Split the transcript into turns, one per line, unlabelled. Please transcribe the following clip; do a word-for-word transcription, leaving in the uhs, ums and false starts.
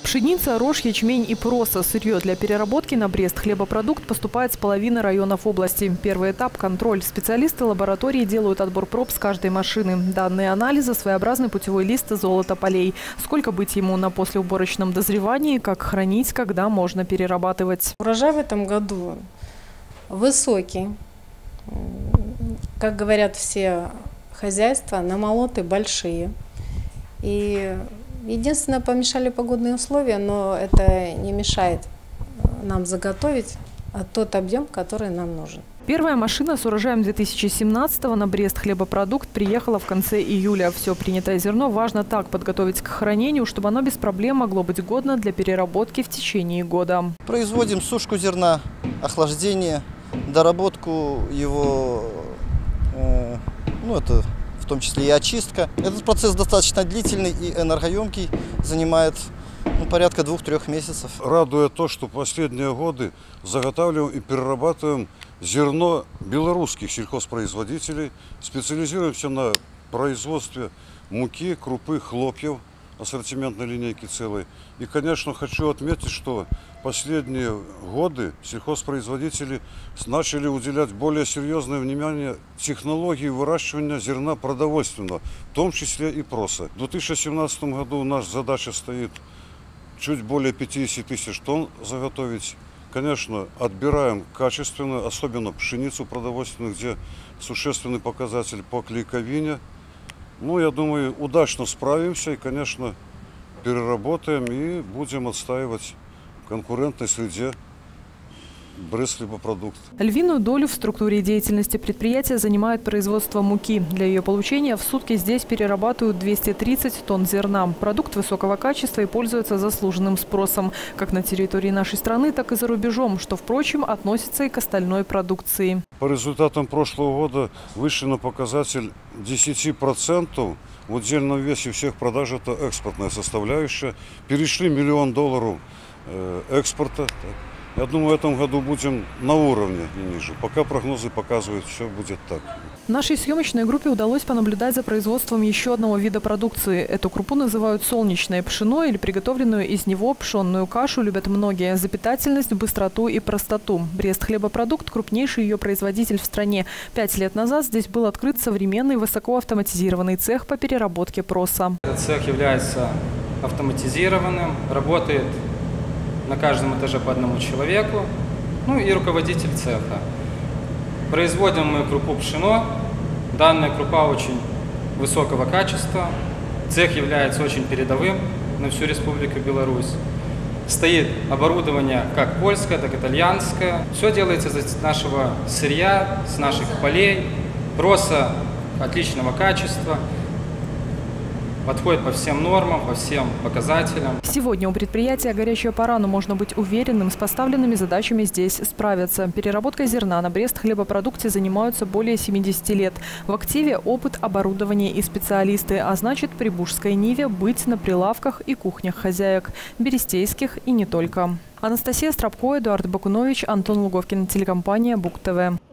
Пшеница, рожь, ячмень и проса. Сырье для переработки на Брест хлебопродукт поступает с половины районов области. Первый этап – контроль. Специалисты лаборатории делают отбор проб с каждой машины. Данные анализа – своеобразный путевой лист золота полей. Сколько быть ему на послеуборочном дозревании, как хранить, когда можно перерабатывать.
Урожай в этом году высокий. Как говорят все хозяйства, намолоты большие. И единственное, помешали погодные условия, но это не мешает нам заготовить тот объем, который нам нужен.
Первая машина с урожаем две тысячи семнадцатого на Брест хлебопродукт приехала в конце июля. Все принятое зерно важно так подготовить к хранению, чтобы оно без проблем могло быть годно для переработки в течение года.
Производим сушку зерна, охлаждение, доработку его, э, ну это в том числе и очистка. Этот процесс достаточно длительный и энергоемкий, занимает ну, порядка двух-трех месяцев.
Радует то, что последние годы заготавливаем и перерабатываем зерно белорусских сельхозпроизводителей. Специализируемся на производстве муки, крупы, хлопьев, ассортиментной линейки целой. И, конечно, хочу отметить, что последние годы сельхозпроизводители начали уделять более серьезное внимание технологии выращивания зерна продовольственного, в том числе и проса. В две тысячи семнадцатом году наша задача стоит чуть более пятидесяти тысяч тонн заготовить. Конечно, отбираем качественно, особенно пшеницу продовольственную, где существенный показатель по клейковине. Ну, я думаю, удачно справимся и, конечно, переработаем и будем отстаивать в конкурентной среде Брест хлебопродукт.
Львиную долю в структуре деятельности предприятия занимает производство муки. Для ее получения в сутки здесь перерабатывают двести тридцать тонн зерна. Продукт высокого качества и пользуется заслуженным спросом как на территории нашей страны, так и за рубежом, что, впрочем, относится и к остальной продукции.
По результатам прошлого года вышли на показатель десяти процентов. В удельном весе всех продаж это экспортная составляющая. Перешли миллион долларов экспорта. Я думаю, в этом году будем на уровне и ниже. Пока прогнозы показывают, все будет так.
Нашей съемочной группе удалось понаблюдать за производством еще одного вида продукции. Эту крупу называют солнечное пшено или приготовленную из него пшенную кашу любят многие за питательность, быстроту и простоту. Брест хлебопродукт – крупнейший ее производитель в стране. Пять лет назад здесь был открыт современный высокоавтоматизированный цех по переработке проса.
Этот цех является автоматизированным, работает на каждом этаже по одному человеку, ну и руководитель цеха. Производим мы крупу пшено. Данная крупа очень высокого качества. Цех является очень передовым на всю Республику Беларусь. Стоит оборудование как польское, так и итальянское. Все делается из нашего сырья, с наших полей. Проса отличного качества. Подходит по всем нормам, по всем показателям.
Сегодня у предприятия горячая пора, но можно быть уверенным, с поставленными задачами здесь справятся. Переработкой зерна на Брест хлебопродукте занимаются более семидесяти лет. В активе опыт, оборудование и специалисты, а значит, при Бужской Ниве быть на прилавках и кухнях хозяек, берестейских и не только. Анастасия Страбко, Эдуард Бакунович, Антон Луговкин, телекомпания Буг ТВ.